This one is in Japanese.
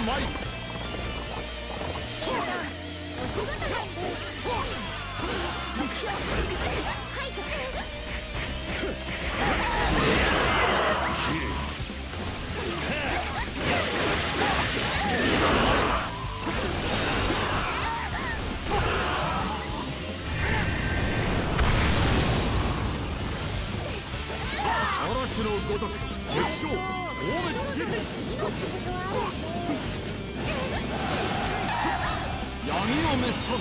まいる。 お仕事だ。目標排除。 嵐のごとく絶頂。大目次の仕事はある。 闇の滅